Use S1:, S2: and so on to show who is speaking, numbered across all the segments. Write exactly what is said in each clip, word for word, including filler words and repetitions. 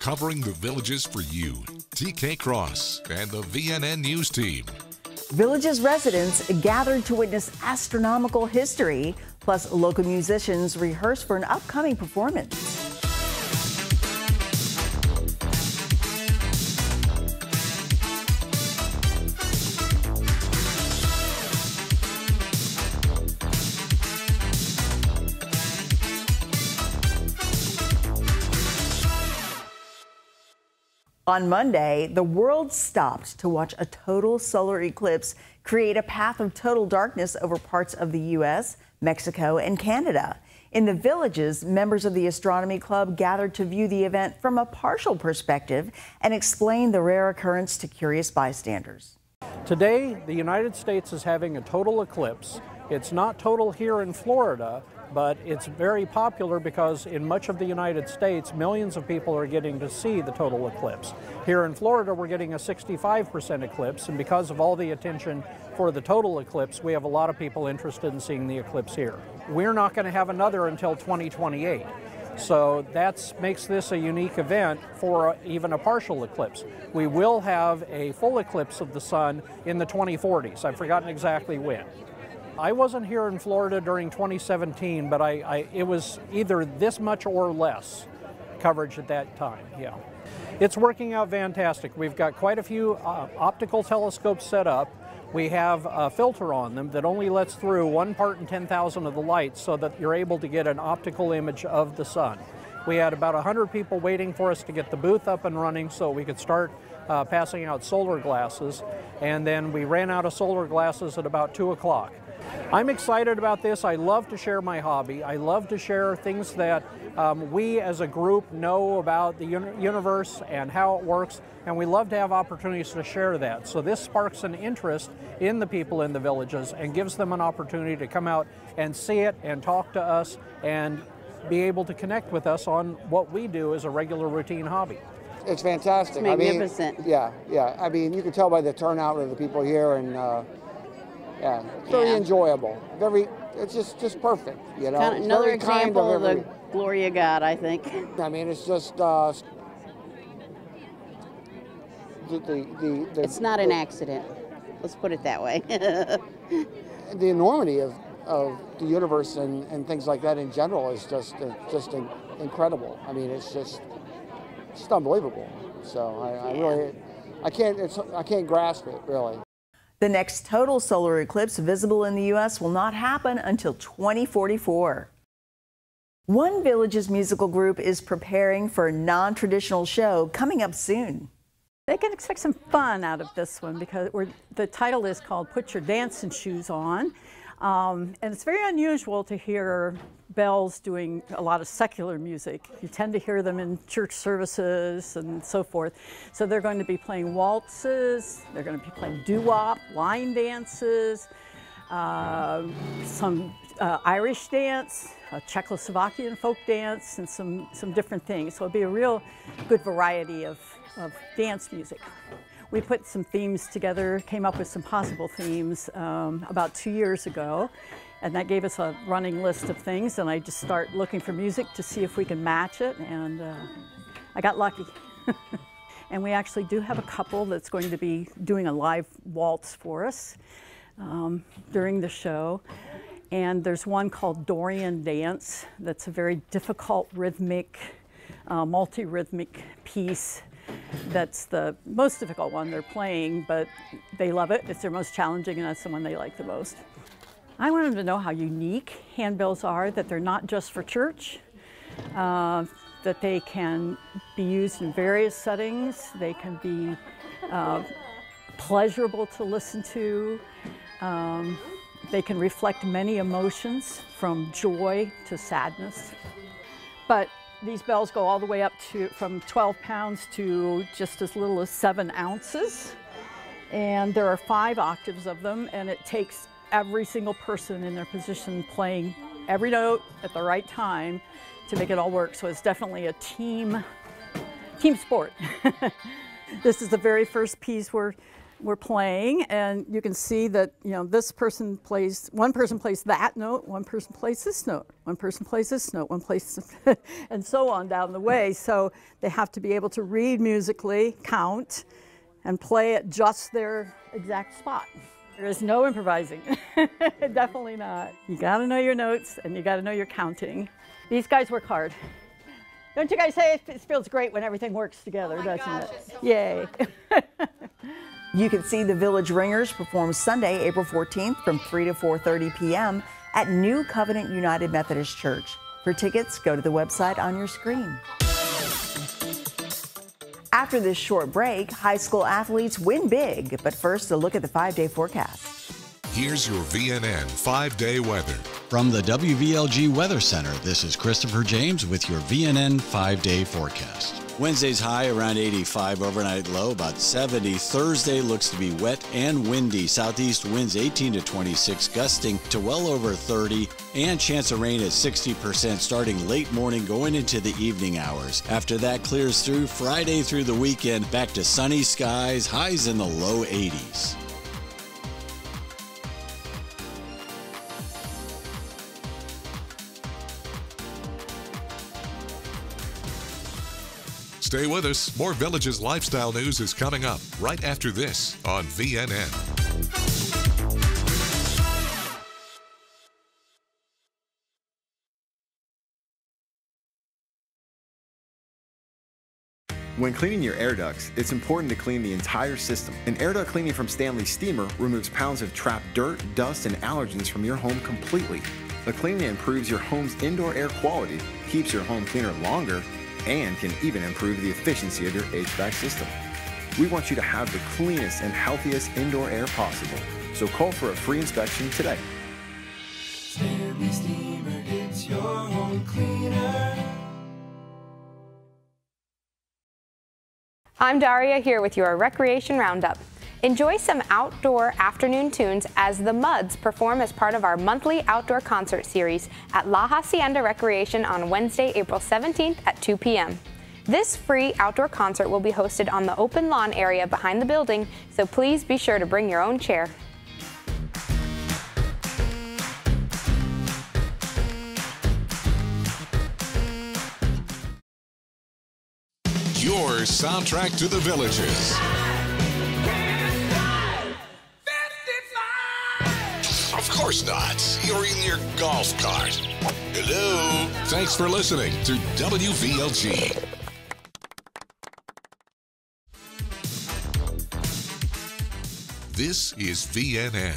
S1: covering the Villages for you, T K Cross and the V N N News team.
S2: Villages residents gathered to witness astronomical history, plus local musicians rehearse for an upcoming performance. On Monday, the world stopped to watch a total solar eclipse create a path of total darkness over parts of the U S, Mexico, and Canada. In the Villages, members of the Astronomy Club gathered to view the event from a partial perspective and explain the rare occurrence to curious bystanders.
S3: Today, the United States is having a total eclipse. It's not total here in Florida, but it's very popular because in much of the United States, millions of people are getting to see the total eclipse. Here in Florida, we're getting a sixty-five percent eclipse, and because of all the attention for the total eclipse, we have a lot of people interested in seeing the eclipse here. We're not going to have another until twenty twenty-eight. So that makes this a unique event for even a partial eclipse. We will have a full eclipse of the sun in the twenty forties. I've forgotten exactly when. I wasn't here in Florida during twenty seventeen, but I, I, it was either this much or less coverage at that time, yeah. It's working out fantastic. We've got quite a few uh, optical telescopes set up. We have a filter on them that only lets through one part in ten thousand of the light so that you're able to get an optical image of the sun. We had about one hundred people waiting for us to get the booth up and running so we could start uh, passing out solar glasses, and then we ran out of solar glasses at about two o'clock. I'm excited about this. I love to share my hobby. I love to share things that um, we as a group know about the uni universe and how it works, and we love to have opportunities to share that. So this sparks an interest in the people in the Villages and gives them an opportunity to come out and see it and talk to us and be able to connect with us on what we do as a regular routine hobby.
S4: It's fantastic.
S5: It's magnificent.
S4: I mean, yeah, yeah. I mean, you can tell by the turnout of the people here, and uh, yeah, it's very yeah. enjoyable. Very, it's just just perfect. You know,
S5: kind of
S4: it's
S5: another
S4: very
S5: example
S4: kind of,
S5: of
S4: every,
S5: the glory of God, I think.
S4: I mean, it's just uh, the, the, the, the
S5: It's not
S4: the,
S5: an accident. Let's put it that way.
S4: The enormity of, of the universe and, and things like that in general is just uh, just in, incredible. I mean, it's just just unbelievable. So I, I
S5: yeah.
S4: really, I can't, it's, I can't grasp it really.
S2: The next total solar eclipse visible in the U S will not happen until twenty forty-four. One Villages musical group is preparing for a non-traditional show coming up soon.
S6: They can expect some fun out of this one because we're, the title is called Put Your Dancing Shoes On. Um, and it's very unusual to hear bells doing a lot of secular music. You tend to hear them in church services and so forth. So they're going to be playing waltzes, they're going to be playing doo-wop, line dances, uh, some uh, Irish dance, a Czechoslovakian folk dance, and some, some different things. So it'll be a real good variety of, of dance music. We put some themes together, came up with some possible themes um, about two years ago, and that gave us a running list of things, and I just start looking for music to see if we can match it, and uh, I got lucky. And we actually do have a couple that's going to be doing a live waltz for us um, during the show. And there's one called Dorian Dance that's a very difficult rhythmic, uh, multi-rhythmic piece. That's the most difficult one they're playing, but they love it. It's their most challenging, and that's the one they like the most. I want them to know how unique handbells are, that they're not just for church, uh, that they can be used in various settings. They can be uh, pleasurable to listen to. Um, they can reflect many emotions, from joy to sadness. But these bells go all the way up to from twelve pounds to just as little as seven ounces. And there are five octaves of them, and it takes every single person in their position playing every note at the right time to make it all work. So it's definitely a team, team sport. This is the very first piece we're we're playing, and you can see that, you know, this person plays, one person plays that note, one person plays this note, one person plays this note, one plays, and so on down the way. So they have to be able to read musically, count, and play at just their exact spot. There is no improvising. Definitely not. You gotta know your notes, and you gotta know your counting. These guys work hard. Don't you guys say it feels great when everything works together, oh doesn't gosh, it? So Yay.
S2: You can see the Village Ringers perform Sunday, April fourteenth from three to four thirty p m at New Covenant United Methodist Church. For tickets, go to the website on your screen. After this short break, high school athletes win big. But first, a look at the five-day forecast.
S1: Here's your V N N five-day weather.
S7: From the W V L G Weather Center, this is Christopher James with your V N N five-day forecast. Wednesday's high around eighty-five, overnight low about seventy. Thursday looks to be wet and windy. Southeast winds eighteen to twenty-six, gusting to well over thirty, and chance of rain at sixty percent starting late morning going into the evening hours. After that clears through, Friday through the weekend, back to sunny skies, highs in the low eighties.
S1: Stay with us. More Villages lifestyle news is coming up right after this on V N N.
S8: When cleaning your air ducts, it's important to clean the entire system. An air duct cleaning from Stanley Steamer removes pounds of trapped dirt, dust, and allergens from your home completely. The cleaning improves your home's indoor air quality, keeps your home cleaner longer, and can even improve the efficiency of your H V A C system. We want you to have the cleanest and healthiest indoor air possible, so call for a free inspection today.
S9: Stanley Steamer gets your home cleaner.
S10: I'm Daria here with your Recreation Roundup. Enjoy some outdoor afternoon tunes as the Muds perform as part of our monthly outdoor concert series at La Hacienda Recreation on Wednesday, April seventeenth at two p m This free outdoor concert will be hosted on the open lawn area behind the building, so please be sure to bring your own chair.
S1: Your soundtrack to the Villages. Of course not. You're in your golf cart. Hello. Thanks for listening to W V L G. This is V N N.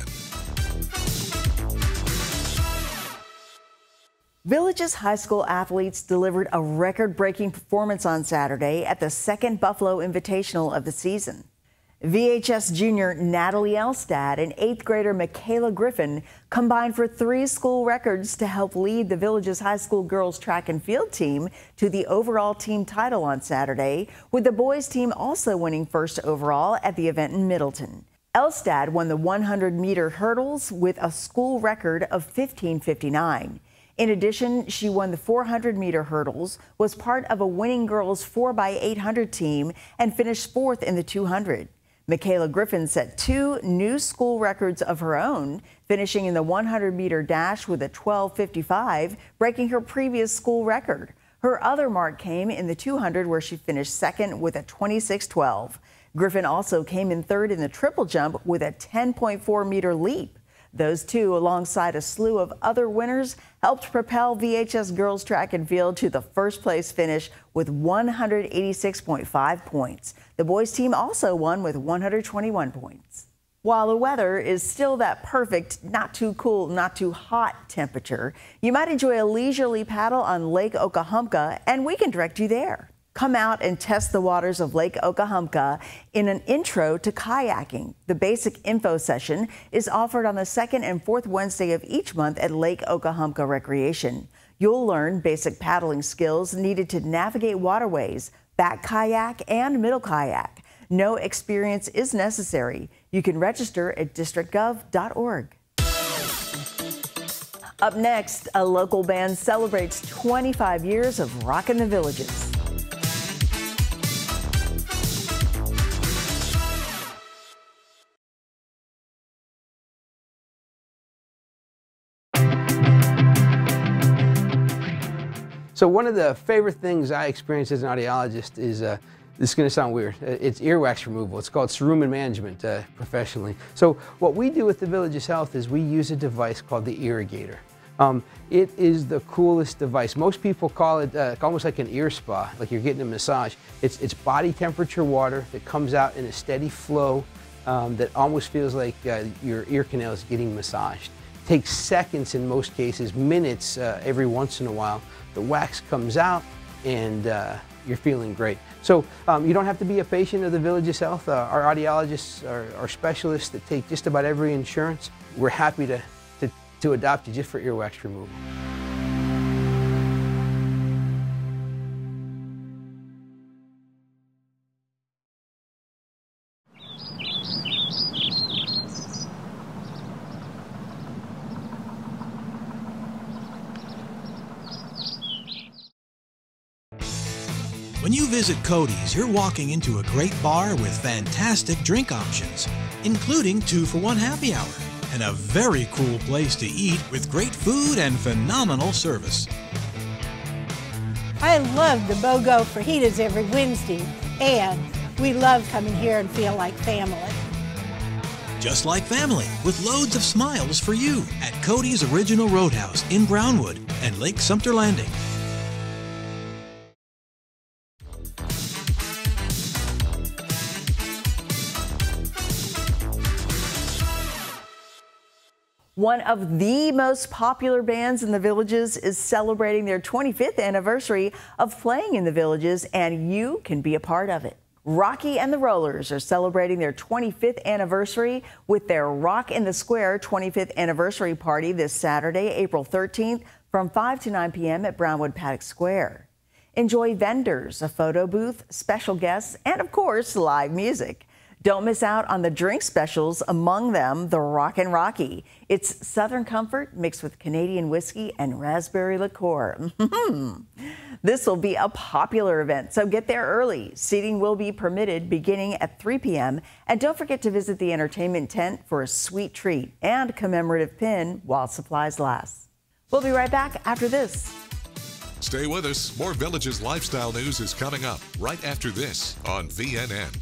S2: Villages high school athletes delivered a record-breaking performance on Saturday at the second Buffalo Invitational of the season. V H S junior Natalie Elstad and eighth grader Michaela Griffin combined for three school records to help lead the Villages high school girls track and field team to the overall team title on Saturday, with the boys team also winning first overall at the event in Middleton. Elstad won the one hundred meter hurdles with a school record of fifteen fifty-nine. In addition, she won the four hundred meter hurdles, was part of a winning girls four by eight hundred team, and finished fourth in the two hundred. Michaela Griffin set two new school records of her own, finishing in the one hundred meter dash with a twelve fifty-five, breaking her previous school record. Her other mark came in the two hundred, where she finished second with a twenty-six twelve. Griffin also came in third in the triple jump with a ten point four meter leap. Those two, alongside a slew of other winners, helped propel V H S girls track and field to the first place finish with one hundred eighty-six point five points. The boys team also won with one hundred twenty-one points. While the weather is still that perfect, not too cool, not too hot temperature, you might enjoy a leisurely paddle on Lake Okahumpka, and we can direct you there. Come out and test the waters of Lake Okahumpka in an intro to kayaking. The basic info session is offered on the second and fourth Wednesday of each month at Lake Okahumpka Recreation. You'll learn basic paddling skills needed to navigate waterways, back kayak and middle kayak. No experience is necessary. You can register at district gov dot org. Up next, a local band celebrates twenty-five years of rockin' the Villages.
S11: So one of the favorite things I experience as an audiologist is, uh, this is going to sound weird, it's earwax removal. It's called cerumen management uh, professionally. So what we do with the Villages Health is we use a device called the Irrigator. Um, it is the coolest device. Most people call it uh, almost like an ear spa, like you're getting a massage. It's, it's body temperature water that comes out in a steady flow um, that almost feels like uh, your ear canal is getting massaged. It takes seconds in most cases, minutes uh, every once in a while. The wax comes out and uh, you're feeling great. So um, you don't have to be a patient of the Villages Health. Uh, our audiologists are, are specialists that take just about every insurance. We're happy to, to, to adopt you just for earwax removal.
S12: When you visit Cody's, you're walking into a great bar with fantastic drink options, including two for one happy hour, and a very cool place to eat with great food and phenomenal service.
S13: I love the BOGO fajitas every Wednesday, and we love coming here and feel like family.
S12: Just like family, with loads of smiles for you at Cody's Original Roadhouse in Brownwood and Lake Sumter Landing.
S2: One of the most popular bands in the Villages is celebrating their twenty-fifth anniversary of playing in the Villages, and you can be a part of it. Rocky and the Rollers are celebrating their twenty-fifth anniversary with their Rock in the Square twenty-fifth anniversary party this Saturday, April thirteenth, from five to nine p m at Brownwood Paddock Square. Enjoy vendors, a photo booth, special guests, and of course, live music. Don't miss out on the drink specials, among them the Rockin' Rocky. It's Southern Comfort mixed with Canadian whiskey and raspberry liqueur. This will be a popular event, so get there early. Seating will be permitted beginning at three p m And don't forget to visit the entertainment tent for a sweet treat and commemorative pin while supplies last. We'll be right back after this.
S1: Stay with us. More Villages lifestyle news is coming up right after this on V N N.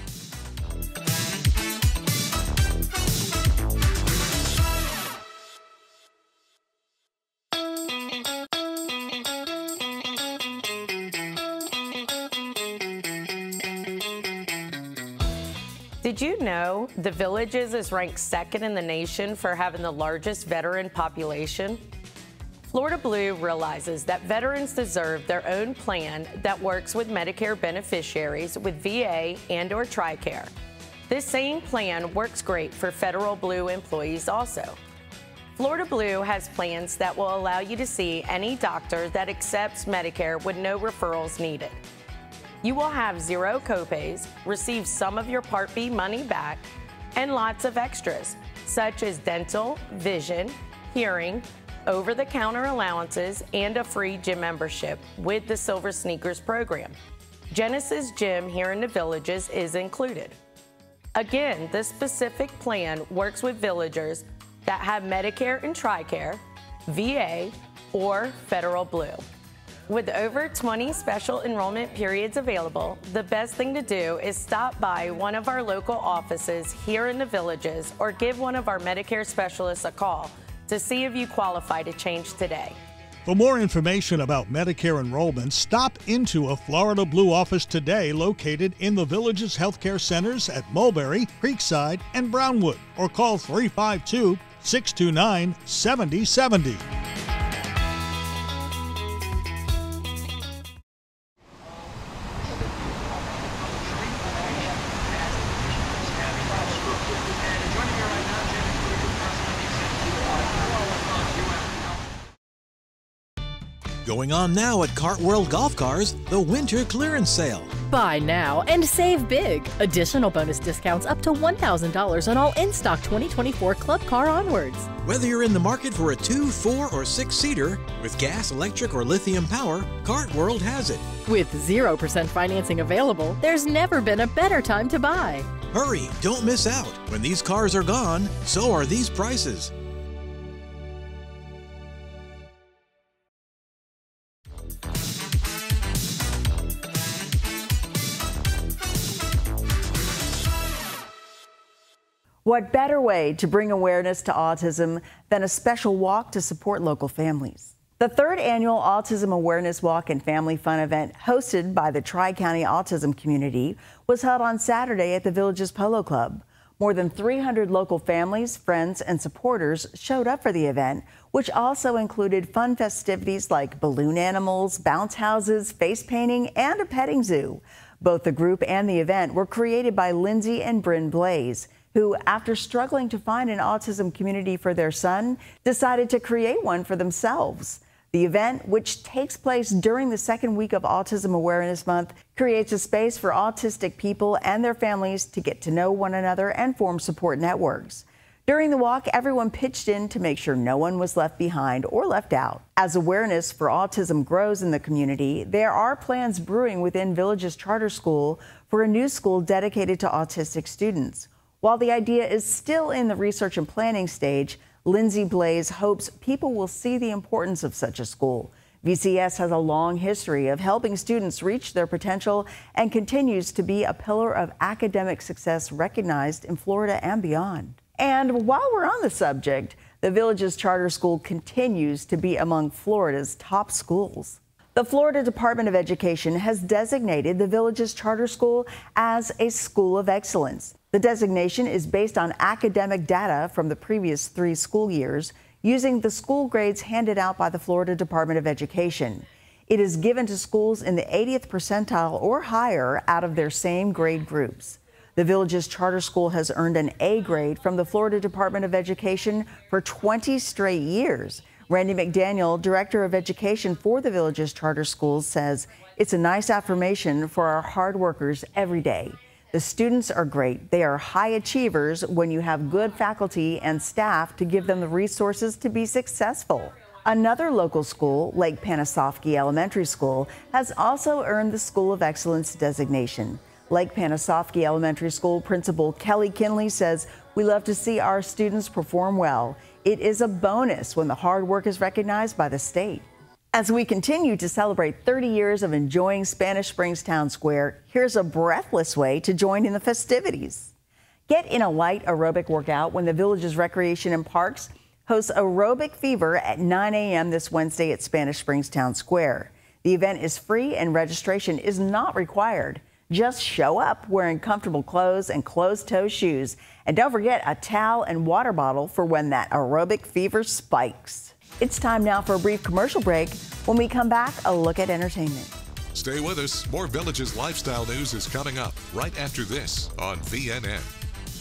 S14: Did you know the Villages is ranked second in the nation for having the largest veteran population? Florida Blue realizes that veterans deserve their own plan that works with Medicare beneficiaries with V A and or TRICARE. This same plan works great for Federal Blue employees also. Florida Blue has plans that will allow you to see any doctor that accepts Medicare with no referrals needed. You will have zero copays, receive some of your Part B money back, and lots of extras, such as dental, vision, hearing, over-the-counter allowances, and a free gym membership with the Silver Sneakers program. Genesis Gym here in the Villages is included. Again, this specific plan works with villagers that have Medicare and TRICARE, V A, or Federal Blue. With over twenty special enrollment periods available, the best thing to do is stop by one of our local offices here in the Villages or give one of our Medicare specialists a call to see if you qualify to change today.
S15: For more information about Medicare enrollment, stop into a Florida Blue office today located in the Villages Healthcare Centers at Mulberry, Creekside, and Brownwood, or call three five two, six two nine, seven zero seven zero.
S12: Going on now at Kart World Golf Cars, the winter clearance sale.
S16: Buy now and save big. Additional bonus discounts up to one thousand dollars on all in-stock twenty twenty-four Club Car onwards.
S12: Whether you're in the market for a two, four, or six-seater, with gas, electric, or lithium power, Kart World has it.
S16: With zero percent financing available, there's never been a better time to buy.
S12: Hurry, don't miss out. When these cars are gone, so are these prices.
S2: What better way to bring awareness to autism than a special walk to support local families? The third annual Autism Awareness Walk and Family Fun event, hosted by the Tri-County Autism Community, was held on Saturday at the Villages Polo Club. More than three hundred local families, friends, and supporters showed up for the event, which also included fun festivities like balloon animals, bounce houses, face painting, and a petting zoo. Both the group and the event were created by Lindsay and Bryn Blaze, who, after struggling to find an autism community for their son, decided to create one for themselves. The event, which takes place during the second week of Autism Awareness Month, creates a space for autistic people and their families to get to know one another and form support networks. During the walk, everyone pitched in to make sure no one was left behind or left out. As awareness for autism grows in the community, there are plans brewing within Villages Charter School for a new school dedicated to autistic students. While the idea is still in the research and planning stage, Lindsay Blaze hopes people will see the importance of such a school. V C S has a long history of helping students reach their potential and continues to be a pillar of academic success recognized in Florida and beyond. And while we're on the subject, the Villages Charter School continues to be among Florida's top schools. The Florida Department of Education has designated the Villages Charter School as a school of excellence. The designation is based on academic data from the previous three school years, using the school grades handed out by the Florida Department of Education. It is given to schools in the eightieth percentile or higher out of their same grade groups. The Villages Charter School has earned an A grade from the Florida Department of Education for twenty straight years. Randy McDaniel, Director of Education for the Villages Charter Schools, says it's a nice affirmation for our hard workers every day. The students are great. They are high achievers when you have good faculty and staff to give them the resources to be successful. Another local school, Lake Panasoffkee Elementary School, has also earned the School of Excellence designation. Lake Panasoffkee Elementary School Principal Kelly Kinley says, "We love to see our students perform well. It is a bonus when the hard work is recognized by the state." As we continue to celebrate thirty years of enjoying Spanish Springs Town Square, here's a breathless way to join in the festivities. Get in a light aerobic workout when the Villages Recreation and Parks hosts Aerobic Fever at nine a m this Wednesday at Spanish Springs Town Square. The event is free and registration is not required. Just show up wearing comfortable clothes and closed-toe shoes. And don't forget a towel and water bottle for when that aerobic fever spikes. It's time now for a brief commercial break. When we come back, a look at entertainment.
S1: Stay with us. More Villages lifestyle news is coming up right after this on V N N.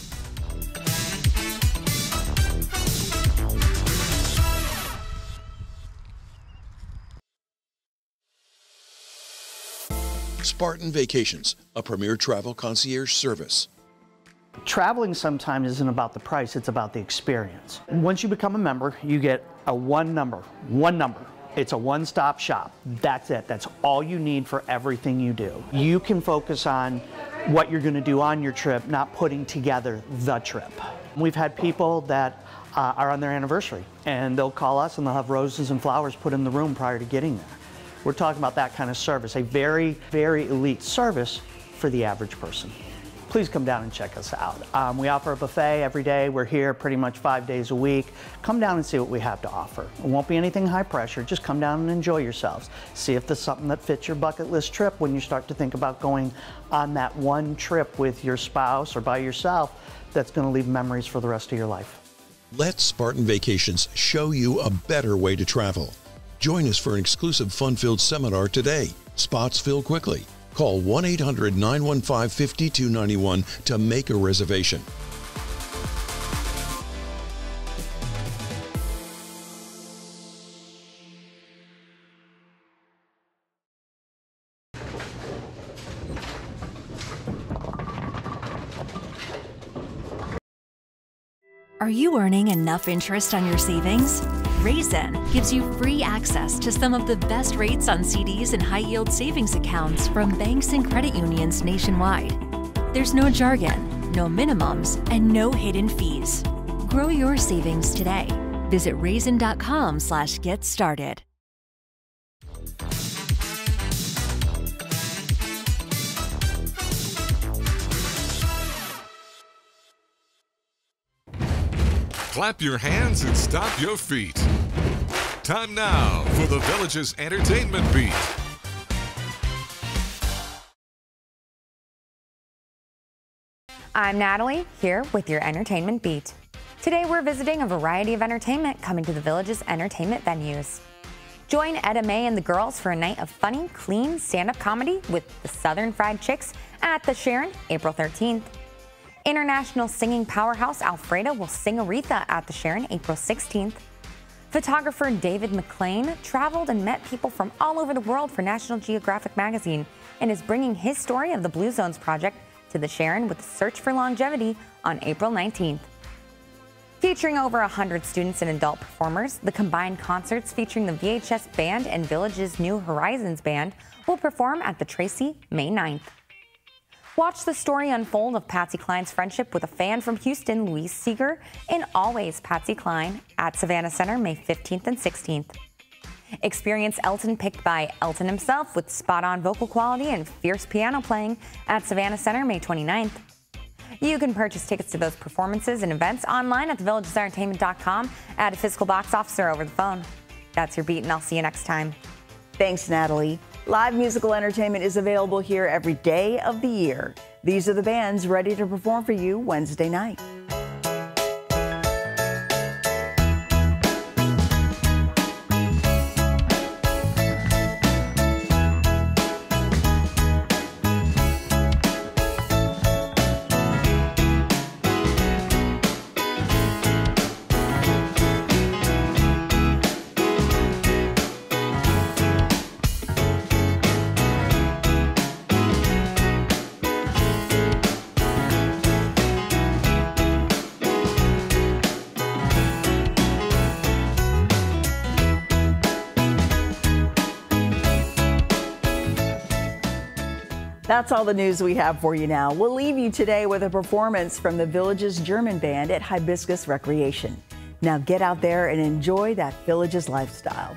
S17: Spartan Vacations, a premier travel concierge service.
S18: Traveling sometimes isn't about the price, it's about the experience. Once you become a member, you get a one number, one number. It's a one-stop shop. That's it. That's all you need for everything you do. You can focus on what you're going to do on your trip, not putting together the trip. We've had people that uh, are on their anniversary, and they'll call us and they'll have roses and flowers put in the room prior to getting there. We're talking about that kind of service, a very, very elite service for the average person. Please come down and check us out. Um, we offer a buffet every day. We're here pretty much five days a week. Come down and see what we have to offer. It won't be anything high pressure. Just come down and enjoy yourselves. See if there's something that fits your bucket list trip when you start to think about going on that one trip with your spouse or by yourself that's going to leave memories for the rest of your life.
S17: Let Spartan Vacations show you a better way to travel. Join us for an exclusive fun-filled seminar today. Spots fill quickly. Call one eight hundred, nine one five, five two nine one to make a reservation.
S19: Are you earning enough interest on your savings? Raisin gives you free access to some of the best rates on C Ds and high-yield savings accounts from banks and credit unions nationwide. There's no jargon, no minimums, and no hidden fees. Grow your savings today. Visit raisin dot com slash get started.
S1: clap your hands and stomp your feet. Time now for the Village's Entertainment Beat.
S20: I'm Natalie, here with your Entertainment Beat. Today we're visiting a variety of entertainment coming to the Village's entertainment venues. Join Etta Mae and the girls for a night of funny, clean stand-up comedy with the Southern Fried Chicks at the Sharon, April thirteenth. International singing powerhouse Alfredo will sing Aretha at the Sharon, April sixteenth. Photographer David McLean traveled and met people from all over the world for National Geographic magazine and is bringing his story of the Blue Zones project to the Sharon with the Search for Longevity on April nineteenth. Featuring over one hundred students and adult performers, the combined concerts featuring the V H S Band and Village's New Horizons Band will perform at the Tracy May ninth. Watch the story unfold of Patsy Cline's friendship with a fan from Houston, Louise Seeger, in Always Patsy Cline at Savannah Center May fifteenth and sixteenth. Experience Elton picked by Elton himself with spot-on vocal quality and fierce piano playing at Savannah Center May twenty-ninth. You can purchase tickets to those performances and events online at the villages entertainment dot com, at a physical box office or over the phone. That's your beat, and I'll see you next time.
S2: Thanks, Natalie. Live musical entertainment is available here every day of the year. These are the bands ready to perform for you Wednesday night. That's all the news we have for you now. We'll leave you today with a performance from the Village's German Band at Hibiscus Recreation. Now get out there and enjoy that Village's lifestyle.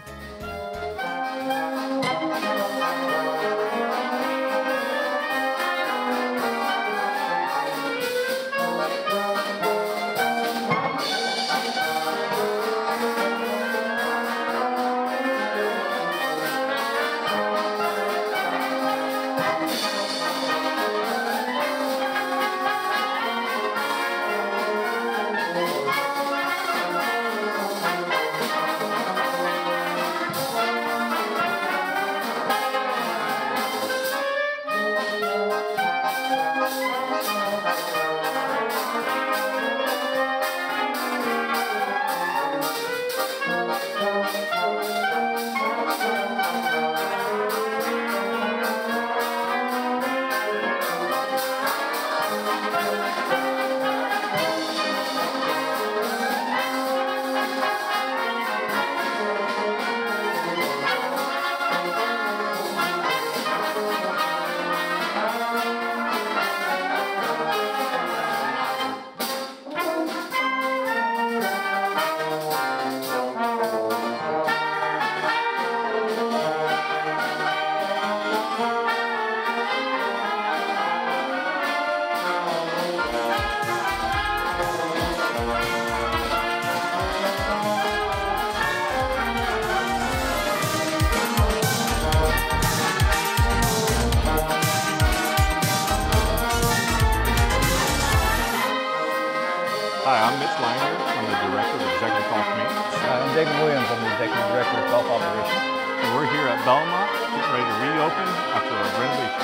S21: Hi, I'm Mitch Langer. I'm the Director of Executive Golf Maintenance.
S22: Hi, I'm David Williams. I'm the Executive Director of Golf Operations.
S21: And we're here at Belmont, getting ready to reopen after a renovation.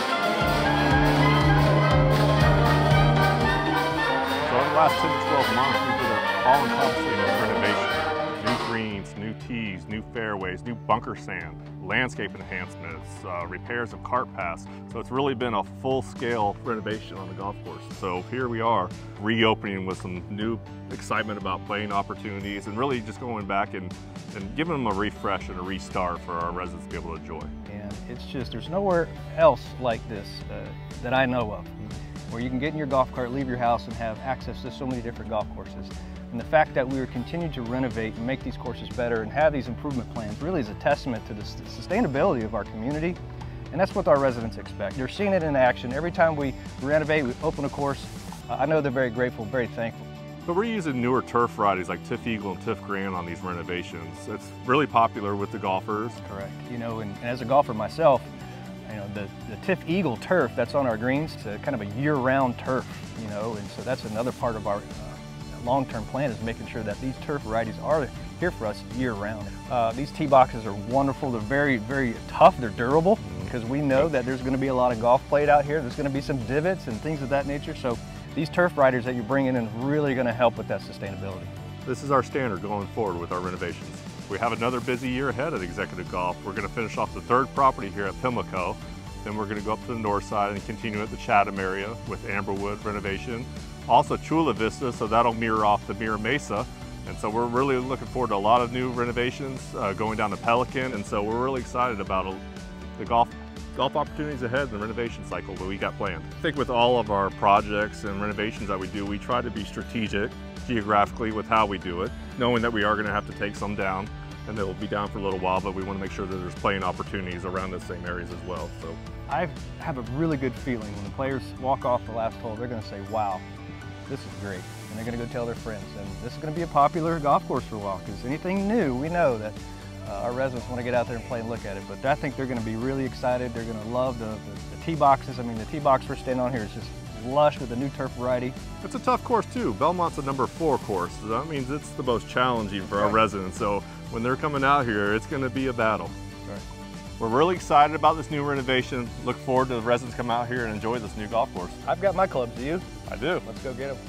S21: So in the last ten to twelve months, we did an all-encompassing renovation. New greens, new tees, new fairways, new bunker sand, landscape enhancements, uh, repairs of cart paths. So it's really been a full-scale renovation on the golf course. So here we are, reopening with some new excitement about playing opportunities and really just going back and, and giving them a refresh and a restart for our residents to be able to enjoy.
S22: And it's just, there's nowhere else like this uh, that I know of, where you can get in your golf cart, leave your house, and have access to so many different golf courses. And the fact that we are continuing to renovate and make these courses better and have these improvement plans really is a testament to the sustainability of our community. And that's what our residents expect. They're seeing it in action. Every time we renovate, we open a course, uh, I know they're very grateful, very thankful.
S21: But we're using newer turf varieties like Tiff Eagle and Tiff Grand on these renovations. It's really popular with the golfers.
S22: Correct. You know, and, and as a golfer myself, you know, the, the Tiff Eagle turf that's on our greens, it's a kind of a year-round turf, you know, and so that's another part of our uh, long-term plan is making sure that these turf varieties are here for us year-round. Uh, these tee boxes are wonderful. They're very, very tough. They're durable because we know that there's going to be a lot of golf played out here. There's going to be some divots and things of that nature. So these turf varieties that you're bringing in are really going to help with that sustainability.
S21: This is our standard going forward with our renovations. We have another busy year ahead at Executive Golf. We're going to finish off the third property here at Pimlico. Then we're going to go up to the north side and continue at the Chatham area with Amberwood renovation. Also Chula Vista, so that'll mirror off the Mira Mesa. And so we're really looking forward to a lot of new renovations uh, going down to Pelican. And so we're really excited about the golf golf opportunities ahead in the renovation cycle that we got planned. I think with all of our projects and renovations that we do, we try to be strategic geographically with how we do it, knowing that we are going to have to take some down and they'll be down for a little while, but we want to make sure that there's playing opportunities around the same areas as well. So
S22: I have a really good feeling when the players walk off the last hole, they're going to say, wow, this is great. And they're going to go tell their friends. And this is going to be a popular golf course for a while because anything new, we know that uh, our residents want to get out there and play and look at it. But I think they're going to be really excited. They're going to love the, the, the tee boxes. I mean, the tee box we're standing on here is just lush with the new turf variety.
S21: It's a tough course too. Belmont's a number four course, so that means it's the most challenging for our residents. So when they're coming out here, it's going to be a battle.
S22: Right.
S21: We're really excited about this new renovation. Look forward to the residents come out here and enjoy this new golf course.
S22: I've got my clubs. Do you?
S21: I do.
S22: Let's go get them.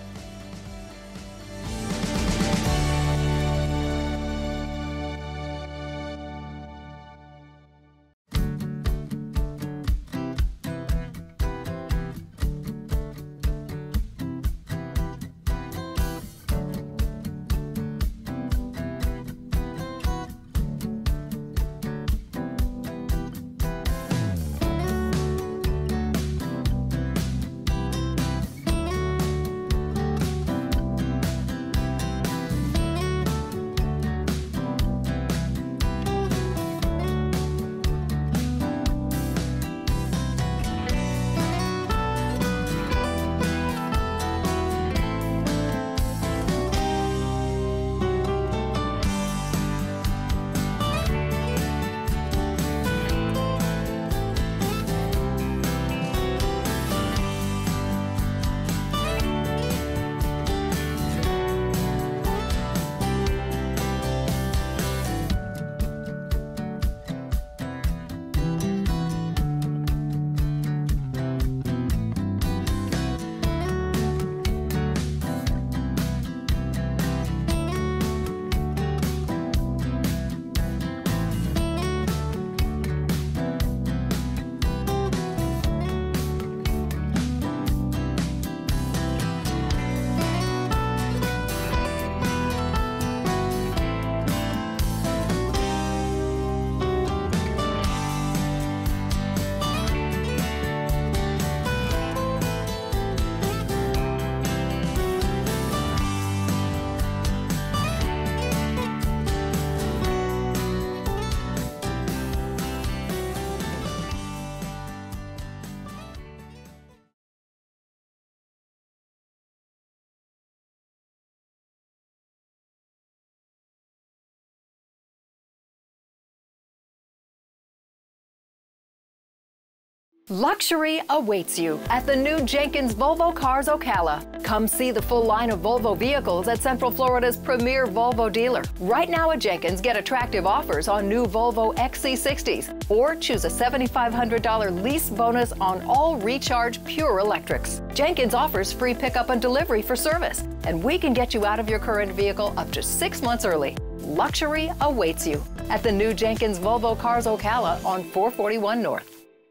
S3: Luxury awaits you at the new Jenkins Volvo Cars Ocala. Come see the full line of Volvo vehicles at Central Florida's premier Volvo dealer. Right now at Jenkins, get attractive offers on new Volvo X C sixties or choose a seven thousand five hundred dollars lease bonus on all Recharge Pure Electrics. Jenkins offers free pickup and delivery for service, and we can get you out of your current vehicle up to six months early. Luxury awaits you at the new Jenkins Volvo Cars Ocala on four forty-one North.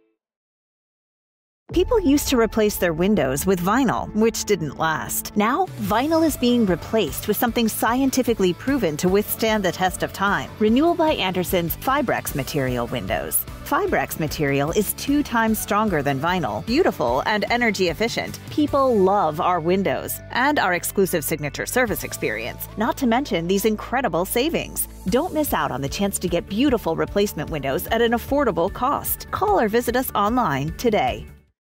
S5: People used to replace their windows with vinyl, which didn't last. Now, vinyl is being replaced with something scientifically proven to withstand the test of time. Renewal by Andersen's Fibrex material windows. Fibrex material is two times stronger than vinyl, beautiful, and energy efficient. People love our windows and our exclusive signature service experience, not to mention these incredible savings. Don't miss out on the chance to get beautiful replacement windows at an affordable cost. Call or visit us online today.